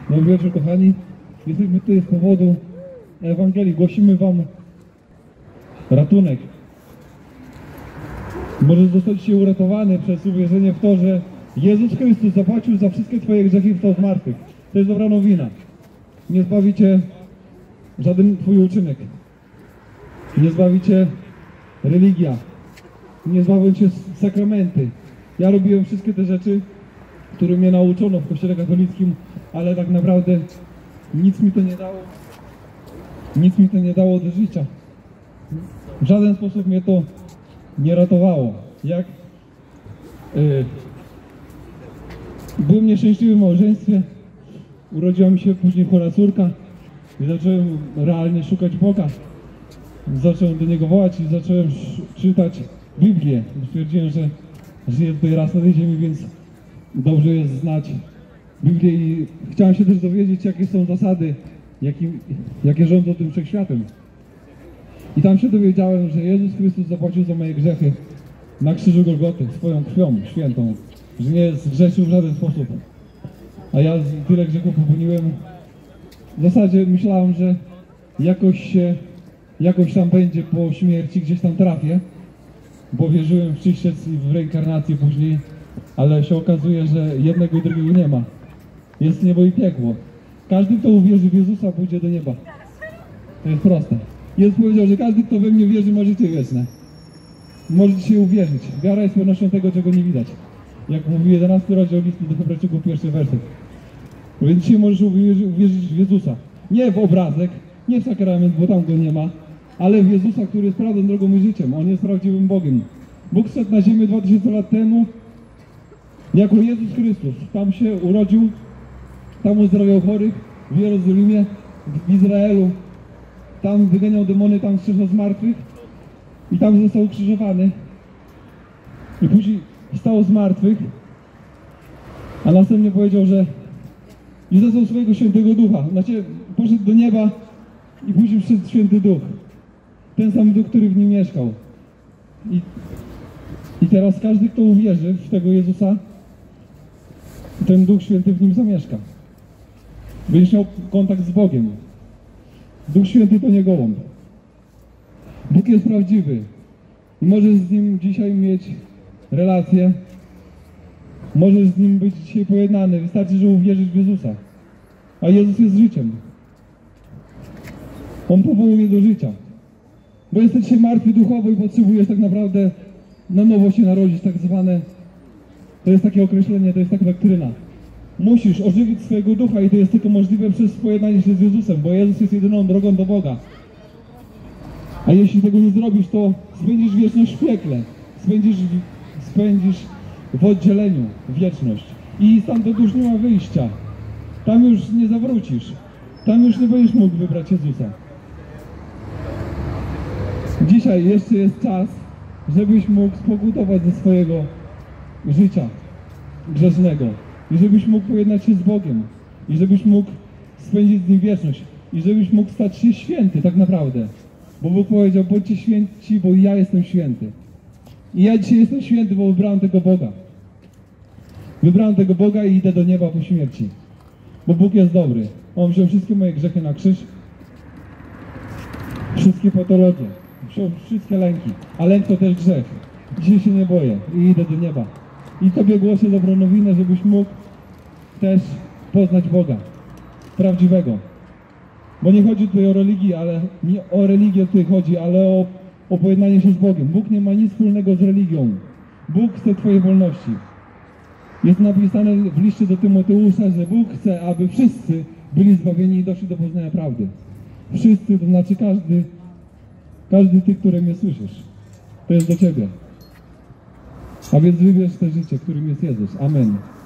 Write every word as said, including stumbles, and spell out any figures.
Dobry wieczór, kochani. Jesteśmy tutaj z powodu Ewangelii. Głosimy wam ratunek. Możesz zostać dzisiaj uratowany przez uwierzenie w to, że Jezus Chrystus zapłacił za wszystkie twoje grzechy i wstał z martwych. To jest dobra nowina. Nie zbawi cię żaden twój uczynek. Nie zbawi cię religia. Nie zbawią cię sakramenty. Ja robiłem wszystkie te rzeczy, które mnie nauczono w kościele katolickim, ale tak naprawdę nic mi to nie dało. Nic mi to nie dało do życia. W żaden sposób mnie to nie ratowało. Jak yy, byłem nieszczęśliwy w małżeństwie, urodziła mi się później chora córka i zacząłem realnie szukać Boga. Zacząłem do Niego wołać i zacząłem czytać Biblię. Stwierdziłem, że żyję tutaj raz na tej ziemi, więc dobrze jest znać Biblię i chciałem się też dowiedzieć, jakie są zasady, jakie, jakie rządzą tym wszechświatem. I tam się dowiedziałem, że Jezus Chrystus zapłacił za moje grzechy na krzyżu Golgoty swoją krwią świętą, że nie zgrzeszył w żaden sposób. A ja tyle grzechów popełniłem. W zasadzie myślałem, że jakoś się, jakoś tam będzie po śmierci, gdzieś tam trafię, bo wierzyłem w czyściec i w reinkarnację później, ale się okazuje, że jednego i drugiego nie ma. Jest niebo i piekło. Każdy, kto uwierzy w Jezusa, pójdzie do nieba. To jest proste. Jezus powiedział, że każdy, kto we mnie wierzy, ma życie wieczne. Możecie się uwierzyć. Wiara jest pewnością tego, czego nie widać. Jak mówi jedenasty rozdział listu do Hebrajczyków, pierwszy werset. Więc dzisiaj możesz uwierzyć, uwierzyć w Jezusa. Nie w obrazek, nie w sakrament, bo tam go nie ma, ale w Jezusa, który jest prawdą, drogą i życiem. On jest prawdziwym Bogiem. Bóg szedł na ziemię dwa tysiące lat temu jako Jezus Chrystus. Tam się urodził, tam uzdrawiał chorych w Jerozolimie, w Izraelu. Tam wyganiał demony, tam wskrzeszał z martwych i tam został ukrzyżowany. I później wstał z martwych, a następnie powiedział, że i zesłał swojego świętego ducha. Znaczy, poszedł do nieba i później przyszedł święty duch. Ten sam duch, który w nim mieszkał. I, i teraz każdy, kto uwierzy w tego Jezusa, ten Duch Święty w nim zamieszka. Będziesz miał kontakt z Bogiem. Duch Święty to nie gołąb. Bóg jest prawdziwy. I możesz z Nim dzisiaj mieć relację. Możesz z Nim być dzisiaj pojednany. Wystarczy, że uwierzysz w Jezusa. A Jezus jest życiem. On powołuje do życia. Bo jesteś dzisiaj martwy duchowo i potrzebujesz tak naprawdę na nowo się narodzić, tak zwane. To jest takie określenie, to jest taka doktryna. Musisz ożywić swojego ducha i to jest tylko możliwe przez pojednanie się z Jezusem, bo Jezus jest jedyną drogą do Boga. A jeśli tego nie zrobisz, to spędzisz wieczność w piekle. Spędzisz, spędzisz w oddzieleniu wieczność. I stamtąd już nie ma wyjścia. Tam już nie zawrócisz. Tam już nie będziesz mógł wybrać Jezusa. Dzisiaj jeszcze jest czas, żebyś mógł spokutować ze swojego życia grzesznego. I żebyś mógł pojednać się z Bogiem. I żebyś mógł spędzić z Nim wieczność. I żebyś mógł stać się święty tak naprawdę. Bo Bóg powiedział, bądźcie święci, bo ja jestem święty. I ja dzisiaj jestem święty, bo wybrałem tego Boga. Wybrałem tego Boga i idę do nieba po śmierci. Bo Bóg jest dobry. On wziął wszystkie moje grzechy na krzyż. Wszystkie patologie. Wziął wszystkie lęki. A lęk to też grzech. Dzisiaj się nie boję i idę do nieba. I Tobie głoszę dobrą nowinę, żebyś mógł też poznać Boga. Prawdziwego. Bo nie chodzi tutaj o religię, ale nie o religię tutaj chodzi, ale o, o pojednanie się z Bogiem. Bóg nie ma nic wspólnego z religią. Bóg chce Twojej wolności. Jest napisane w liście do Tymoteusza, że Bóg chce, aby wszyscy byli zbawieni i doszli do poznania prawdy. Wszyscy, to znaczy każdy, każdy Ty, który mnie słyszysz. To jest do Ciebie. A więc wybierz to życie, którym jest Jezus. Amen.